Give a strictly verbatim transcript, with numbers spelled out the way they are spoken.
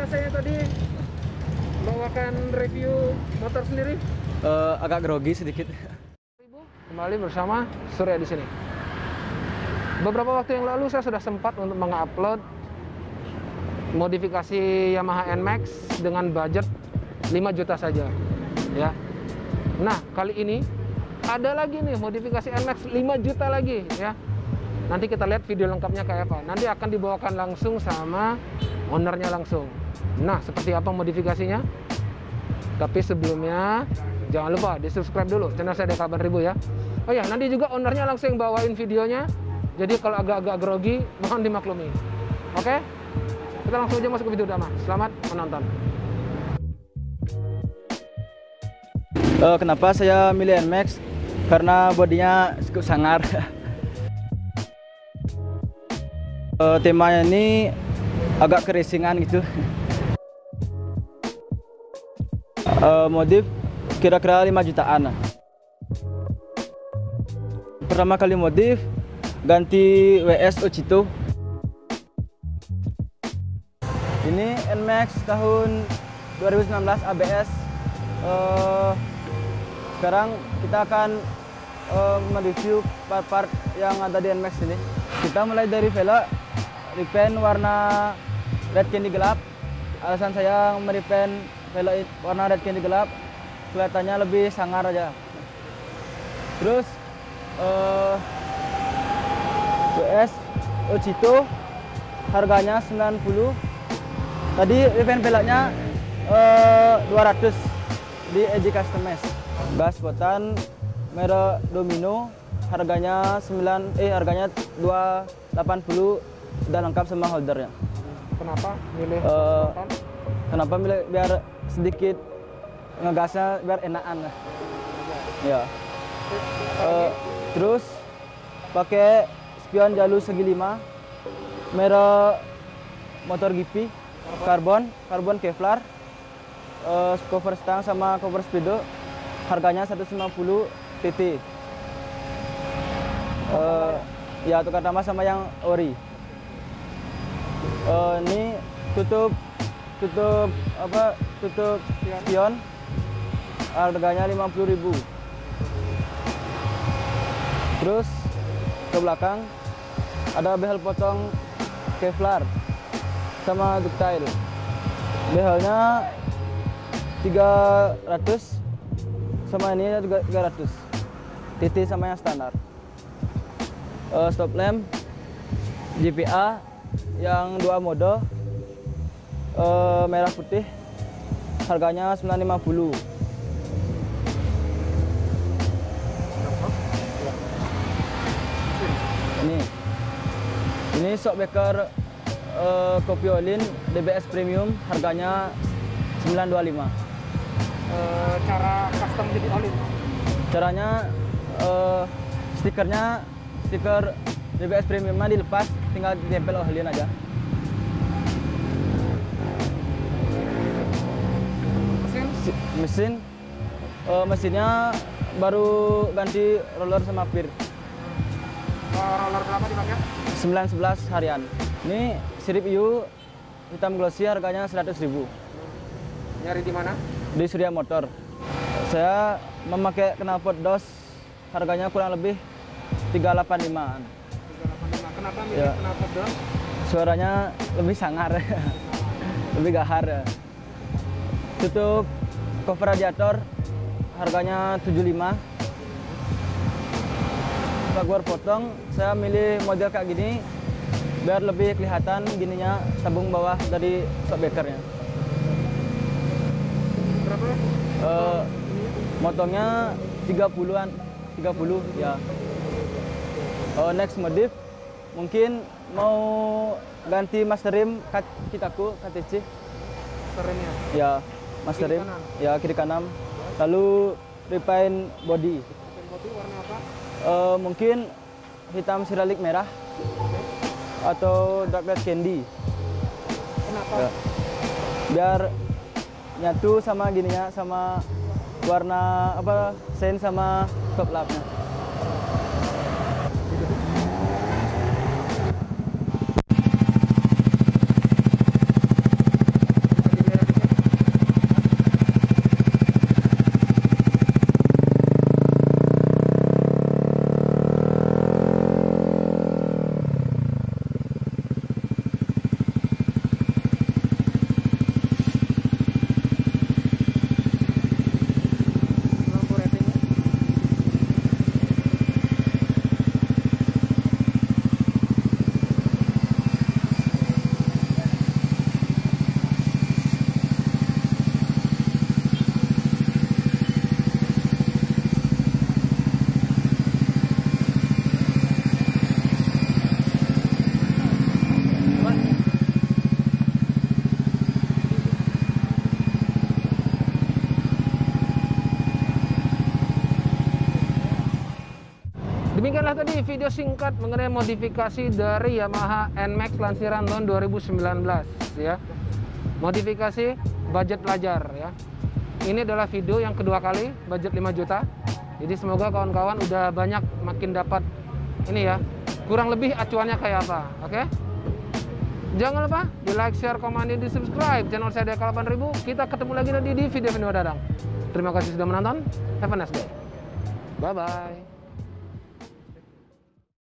rasanya tadi bawakan review motor sendiri? Uh, agak grogi sedikit. Kembali bersama Surya di sini. Beberapa waktu yang lalu saya sudah sempat untuk mengupload modifikasi Yamaha N Max dengan budget lima juta saja, ya. Nah, kali ini ada lagi nih modifikasi N Max lima juta lagi, ya. Nanti kita lihat video lengkapnya kayak apa. Nanti akan dibawakan langsung sama ownernya langsung. Nah, seperti apa modifikasinya? Tapi sebelumnya jangan lupa di subscribe dulu channel saya Dekaban Ribu ya. Oh ya, nanti juga ownernya langsung bawain videonya. Jadi kalau agak-agak grogi, mohon dimaklumi. Oke? Kita langsung aja masuk ke video utama. Selamat menonton. Uh, kenapa saya milih N Max? Karena bodinya cukup sangar. uh, temanya ini agak kerasingan gitu. uh, modif kira-kira lima jutaan. Pertama kali modif ganti W S Ocito. Ini N Max tahun dua ribu sembilan belas A B S. Uh, sekarang kita akan uh, mereview part-part yang ada di N Max ini. Kita mulai dari velg, repaint warna red candy gelap. Alasan saya merepaint velg warna red candy gelap, kelihatannya lebih sangar aja. Terus uh, W S Ocito harganya sembilan puluh. Tadi repaint velgnya uh, dua ratus di Edge Customize. Gas botan merek Domino harganya sembilan eh harganya dua ratus delapan puluh, udah lengkap sama holdernya. Kenapa milih uh, botan? Kenapa milih biar sedikit ngegasnya biar enakan. Ya. Uh, terus pakai spion jalur segi lima merek motor Gipi, karbon, karbon Kevlar, uh, cover stang sama cover speedo, harganya seratus lima puluh T T. Uh, ya tukar tambah sama yang ori. Uh, ini tutup tutup apa tutup spion, harganya lima puluh ribu. Terus ke belakang ada behel potong Kevlar sama ductile. Behelnya tiga ratus sama ini juga tiga ratus. T T sama yang standar. Uh, stop lamp G P A yang dua mode, uh, merah putih, harganya sembilan ratus lima puluh. Ini ini shockbreaker uh, Kopiolin D B S Premium, harganya sembilan ratus dua puluh lima. Uh, cara custom jadi olin? Caranya uh, stikernya stiker D B S Premiumnya dilepas, tinggal ditempel olin aja. Mesin? Mesin uh, mesinnya baru ganti roller sama pir. Roller berapa dipakai? sembilan sebelas harian. Ini sirip U hitam glossy, harganya seratus ribu. Nyari di mana? Di Surya Motor. Saya memakai knalpot dos, harganya kurang lebih tiga ratus delapan puluh lima. tiga ratus delapan puluh lima. Kenapa milih Ya. knalpot dos? Suaranya lebih sangar, lebih gahar. Tutup cover radiator, harganya tujuh puluh lima. Plug potong, saya milih model kayak gini biar lebih kelihatan gininya tabung bawah dari shockbreakernya. Berapa? Uh, motongnya tiga puluhan, tiga puluh ya. Uh, next modif mungkin mau ganti master rim Kitaku K T C. Remnya? Ya, master Kiri rim. kanan? Ya, kiri kanan. Lalu repaint body. Repaint body warna apa? Uh, mungkin hitam siralik merah atau dark red candy. Kenapa? Ya. Biar nyatu sama gininya, sama warna apa sein sama top lapnya. Demikianlah tadi video singkat mengenai modifikasi dari Yamaha N Max lansiran tahun dua ribu sembilan belas ya. Modifikasi budget pelajar ya. Ini adalah video yang kedua kali budget lima juta. Jadi semoga kawan-kawan udah banyak makin dapat ini ya. Kurang lebih acuannya kayak apa, oke? Jangan lupa di like, share, komen, dan di subscribe channel saya D K delapan ribu. Kita ketemu lagi nanti di video-video dadang. Terima kasih sudah menonton. Have a nice day. Bye-bye.